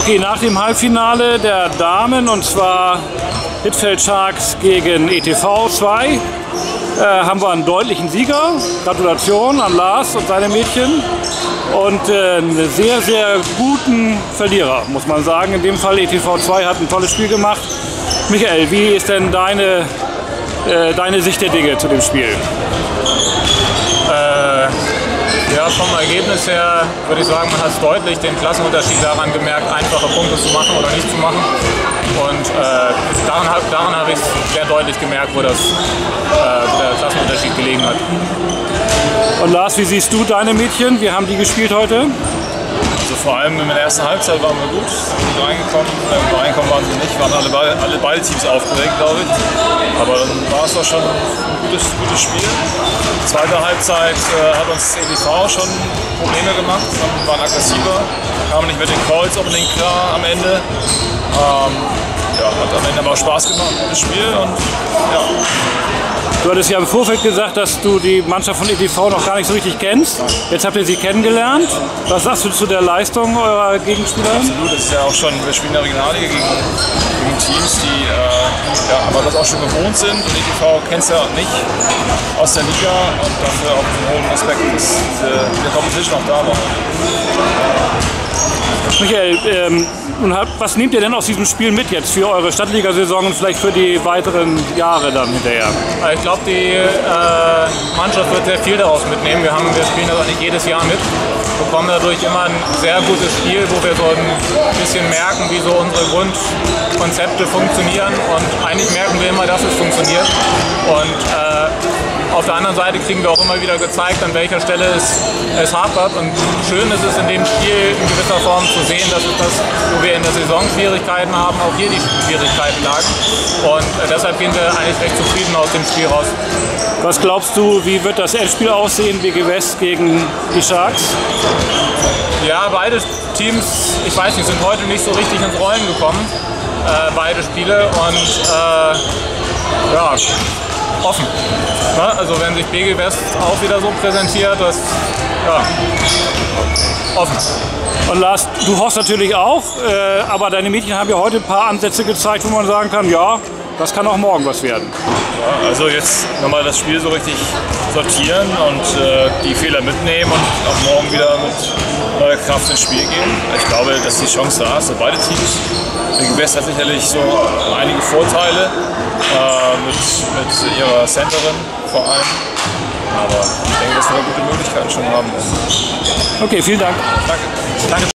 Okay, nach dem Halbfinale der Damen, und zwar Hittfeld Sharks gegen ETV 2, haben wir einen deutlichen Sieger. Gratulation an Lars und seine Mädchen. Und einen sehr, sehr guten Verlierer, muss man sagen. In dem Fall ETV 2 hat ein tolles Spiel gemacht. Michael, wie ist denn deine Sicht der Dinge zu dem Spiel? Ja, vom Ergebnis her würde ich sagen, man hat deutlich den Klassenunterschied daran gemerkt, einfache Punkte zu machen oder nicht zu machen. Und daran habe ich sehr deutlich gemerkt, wo der Klassenunterschied gelegen hat. Und Lars, wie siehst du deine Mädchen? Wie haben die gespielt heute? Also vor allem in der ersten Halbzeit waren wir gut, sind reingekommen waren sie nicht, waren beide Teams aufgeregt, glaube ich. Aber dann war es doch schon ein gutes Spiel. Zweite Halbzeit hat uns ETV schon Probleme gemacht, waren aggressiver, kamen nicht mit den Calls unbedingt klar am Ende. Hat am Ende aber auch Spaß gemacht, gutes Spiel und ja. Du hattest ja im Vorfeld gesagt, dass du die Mannschaft von ETV noch gar nicht so richtig kennst. Jetzt habt ihr sie kennengelernt. Was sagst du zu der Leistung eurer Gegenspieler? Absolut, das ist ja auch schon, wir spielen in der Regionalliga gegen Teams, die aber das auch schon gewohnt sind. Und ETV kennt es ja nicht aus der Liga und dafür auch einen hohen Respekt, dass diese Competition auch da war. Michael, was nehmt ihr denn aus diesem Spiel mit jetzt für eure Stadtliga-Saison und vielleicht für die weiteren Jahre dann hinterher? Ich glaube, die Mannschaft wird sehr viel daraus mitnehmen. Wir spielen das eigentlich jedes Jahr mit, bekommen dadurch immer ein sehr gutes Spiel, wo wir so ein bisschen merken, wie so unsere Grundkonzepte funktionieren. Und eigentlich merken wir immer, dass es funktioniert. Und auf der anderen Seite kriegen wir auch immer wieder gezeigt, an welcher Stelle es hapert. Und schön ist es in dem Spiel in gewisser Form zu sehen, dass es das, wo wir in der Saison Schwierigkeiten haben, auch hier die Schwierigkeiten lagen. Und deshalb gehen wir eigentlich recht zufrieden aus dem Spiel raus. Was glaubst du, wie wird das Endspiel aussehen, BG West gegen die Sharks? Ja, beide Teams, ich weiß nicht, sind heute nicht so richtig ins Rollen gekommen, beide Spiele. Und offen. Also wenn sich BG West auch wieder so präsentiert, offen. Und Lars, du hoffst natürlich auch, aber deine Mädchen haben ja heute ein paar Ansätze gezeigt, wo man sagen kann, ja, das kann auch morgen was werden. Ja, also jetzt nochmal das Spiel so richtig sortieren und die Fehler mitnehmen und auch morgen wieder mit neuer Kraft ins Spiel gehen. Ich glaube, dass die Chance da ist für beide Teams. BG West hat sicherlich so einige Vorteile mit ihrer Centerin vor allem. Aber ich denke, dass wir gute Möglichkeiten schon haben. Okay, vielen Dank. Danke.